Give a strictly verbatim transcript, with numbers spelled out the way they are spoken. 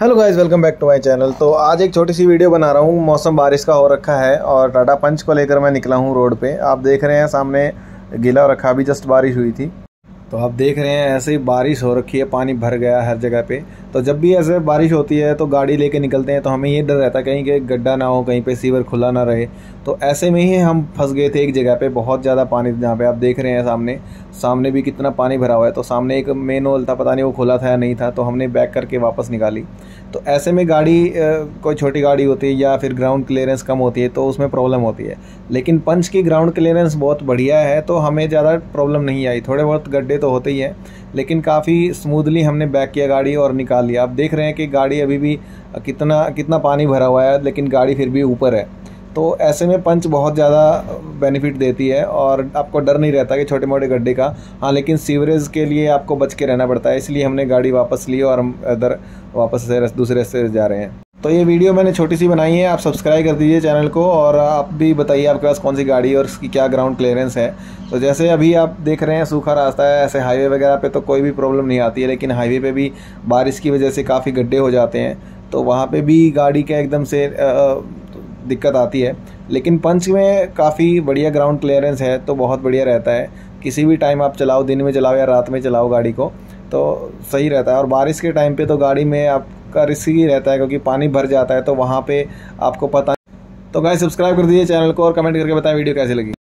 Hello guys, welcome back to my channel. तो आज एक छोटी सी वीडियो बना रहा हूँ। मौसम बारिश का हो रखा है और टाटा पंच को लेकर मैं निकला हूँ रोड पे। आप देख रहे हैं सामने गीला हो रखा, अभी जस्ट बारिश हुई थी। तो आप देख रहे हैं ऐसे ही बारिश हो रखी है, पानी भर गया हर जगह पे। तो जब भी ऐसे बारिश होती है तो गाड़ी लेके निकलते हैं तो हमें ये डर रहता है कहीं के गड्ढा ना हो, कहीं पे सीवर खुला ना रहे। तो ऐसे में ही हम फंस गए थे एक जगह पे, बहुत ज़्यादा पानी, जहाँ पे आप देख रहे हैं सामने सामने भी कितना पानी भरा हुआ है। तो सामने एक मेन होल था, पता नहीं वो खुला था या नहीं था, तो हमने बैक करके वापस निकाली। तो ऐसे में गाड़ी कोई छोटी गाड़ी होती है या फिर ग्राउंड क्लियरेंस कम होती है तो उसमें प्रॉब्लम होती है। लेकिन पंच की ग्राउंड क्लियरेंस बहुत बढ़िया है तो हमें ज़्यादा प्रॉब्लम नहीं आई। थोड़े बहुत गड्ढे तो होते ही हैं लेकिन काफ़ी स्मूथली हमने बैक किया गाड़ी और निकाल लिया। आप देख रहे हैं कि गाड़ी अभी भी कितना कितना पानी भरा हुआ है लेकिन गाड़ी फिर भी ऊपर है। तो ऐसे में पंच बहुत ज़्यादा बेनिफिट देती है और आपको डर नहीं रहता कि छोटे मोटे गड्ढे का। हाँ, लेकिन सीवरेज के लिए आपको बच के रहना पड़ता है, इसलिए हमने गाड़ी वापस ली और हम इधर वापस से दूसरे से जा रहे हैं। तो ये वीडियो मैंने छोटी सी बनाई है, आप सब्सक्राइब कर दीजिए चैनल को और आप भी बताइए आपके पास कौन सी गाड़ी और उसकी क्या ग्राउंड क्लियरेंस है। तो जैसे अभी आप देख रहे हैं सूखा रास्ता है, ऐसे हाईवे वगैरह पे तो कोई भी प्रॉब्लम नहीं आती है, लेकिन हाईवे पे भी बारिश की वजह से काफ़ी गड्ढे हो जाते हैं तो वहाँ पे भी गाड़ी का एकदम से दिक्कत आती है। लेकिन पंच में काफ़ी बढ़िया ग्राउंड क्लियरेंस है तो बहुत बढ़िया रहता है। किसी भी टाइम आप चलाओ, दिन में चलाओ या रात में चलाओ गाड़ी को, तो सही रहता है। और बारिश के टाइम पे तो गाड़ी में आपका रिस्क ही रहता है क्योंकि पानी भर जाता है तो वहाँ पे आपको पता। तो गाइस, सब्सक्राइब कर दीजिए चैनल को और कमेंट करके बताएं वीडियो कैसी लगी।